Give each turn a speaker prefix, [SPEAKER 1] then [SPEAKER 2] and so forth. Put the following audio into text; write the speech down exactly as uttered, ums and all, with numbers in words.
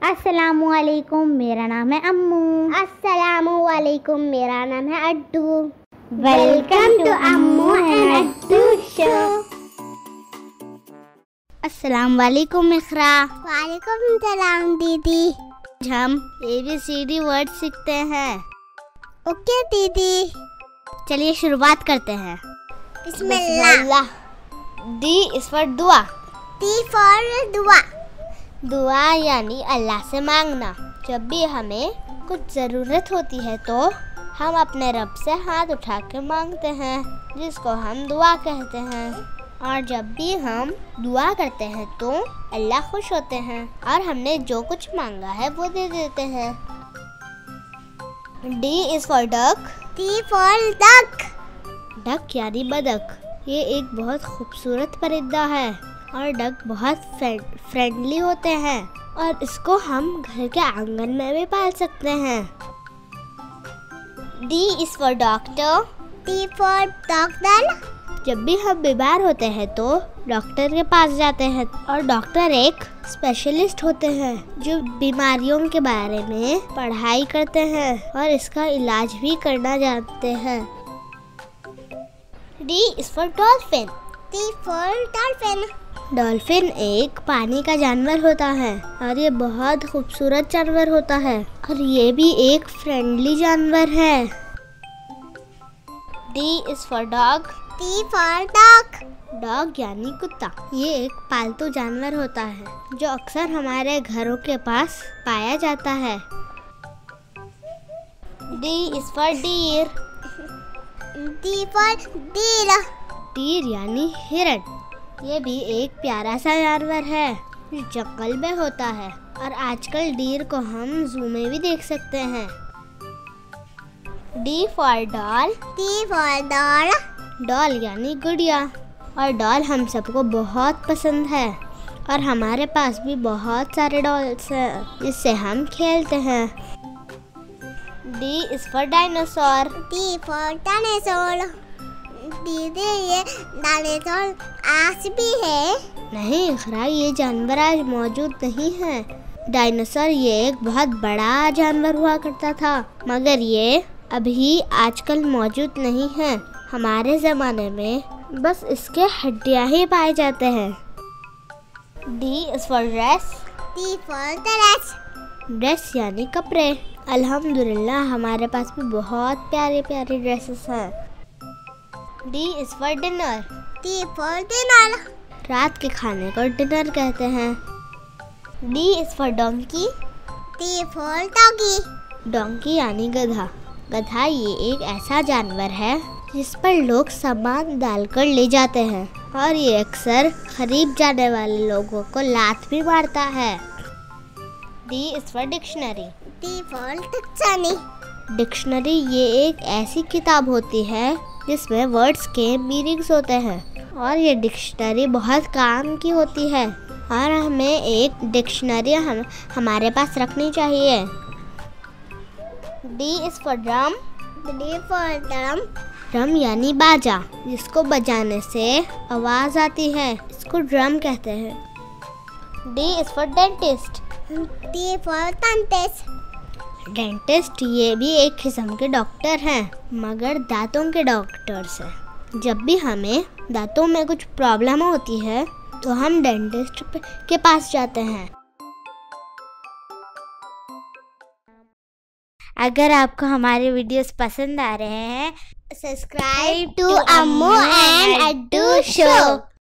[SPEAKER 1] अस्सलामुअलैकुम, मेरा नाम है अम्मू।
[SPEAKER 2] अस्सलामुअलैकुम, मेरा नाम है Addu.
[SPEAKER 1] Welcome to Ammu and Addu show.
[SPEAKER 2] अस्सलामुअलैकुम इकरा।
[SPEAKER 1] वालेकुम सलाम दीदी।
[SPEAKER 2] हम A B C D word सीखते हैं।
[SPEAKER 1] ओके दीदी,
[SPEAKER 2] चलिए शुरुआत करते हैं।
[SPEAKER 1] बिस्मिल्लाह।
[SPEAKER 2] डी इज फॉर दुआ।
[SPEAKER 1] डी फॉर दुआ।
[SPEAKER 2] दुआ यानी अल्लाह से मांगना। जब भी हमें कुछ ज़रूरत होती है तो हम अपने रब से हाथ उठा के मांगते हैं, जिसको हम दुआ कहते हैं। और जब भी हम दुआ करते हैं तो अल्लाह खुश होते हैं और हमने जो कुछ मांगा है वो दे देते हैं। D is for duck.
[SPEAKER 1] D for duck.
[SPEAKER 2] Duck यानी बदक। ये एक बहुत खूबसूरत परिंदा है और डक बहुत फ्रेंडली होते हैं और इसको हम घर के आंगन में भी पाल सकते हैं। D is for doctor.
[SPEAKER 1] D for doctor.
[SPEAKER 2] जब भी हम बीमार होते हैं तो डॉक्टर के पास जाते हैं और डॉक्टर एक स्पेशलिस्ट होते हैं जो बीमारियों के बारे में पढ़ाई करते हैं और इसका इलाज भी करना जानते हैं। D is for dolphin.
[SPEAKER 1] D for dolphin.
[SPEAKER 2] Dolphin एक पानी का जानवर होता है और ये बहुत खूबसूरत जानवर होता है और ये भी एक फ्रेंडली जानवर है। D is for dog.
[SPEAKER 1] D for dog.
[SPEAKER 2] Dog यानी कुत्ता। ये एक पालतू जानवर होता है जो अक्सर हमारे घरों के पास पाया जाता है। D is for deer.
[SPEAKER 1] D for deer.
[SPEAKER 2] Deer यानी हिरण। ये भी एक प्यारा सा जानवर है जो जंगल में होता है और आजकल डीर को हम जू में भी देख सकते हैं। D for doll.
[SPEAKER 1] D for doll.
[SPEAKER 2] Doll यानी गुड़िया और डॉल हम सबको बहुत पसंद है और हमारे पास भी बहुत सारे डॉल्स हैं जिससे हम खेलते हैं। D is for dinosaur.
[SPEAKER 1] D for dinosaur. दीदी, ये डायनासोर आज भी है?
[SPEAKER 2] नहीं इकरा, ये जानवर आज मौजूद नहीं है। डायनासोर ये एक बहुत बड़ा जानवर हुआ करता था मगर ये अभी आजकल मौजूद नहीं है। हमारे ज़माने में बस इसके हड्डियाँ ही पाए जाते हैं। D is for dress.
[SPEAKER 1] D for dress.
[SPEAKER 2] Dress यानी कपड़े। अल्हम्दुलिल्लाह हमारे पास भी बहुत प्यारे प्यारे ड्रेसेस हैं। D is for dinner.
[SPEAKER 1] D for dinner.
[SPEAKER 2] रात के खाने को डिनर कहते हैं। D is for donkey.
[SPEAKER 1] D for doggy.
[SPEAKER 2] Donkey यानी गधा। गधा ये एक ऐसा जानवर है जिस पर लोग सामान डालकर ले जाते हैं और ये अक्सर खरीद जाने वाले लोगों को लात भी मारता है। D is for dictionary.
[SPEAKER 1] D for dictionary.
[SPEAKER 2] Dictionary ये एक ऐसी किताब होती है जिसमें वर्ड्स के मीनिंग्स होते हैं और ये डिक्शनरी बहुत काम की होती है और हमें एक डिक्शनरी हम हमारे पास रखनी चाहिए। D is for drum.
[SPEAKER 1] D for drum.
[SPEAKER 2] Drum यानी बाजा, जिसको बजाने से आवाज़ आती है, इसको ड्रम कहते हैं। D is for dentist.
[SPEAKER 1] D for dentist.
[SPEAKER 2] Dentist ये भी एक किस्म के डॉक्टर हैं मगर दांतों के डॉक्टर्स हैं। जब भी हमें दांतों में कुछ प्रॉब्लम होती है तो हम डेंटिस्ट के पास जाते हैं।
[SPEAKER 1] अगर आपको हमारे वीडियोस पसंद आ रहे हैं,
[SPEAKER 2] subscribe
[SPEAKER 1] to Ammu and Addu show.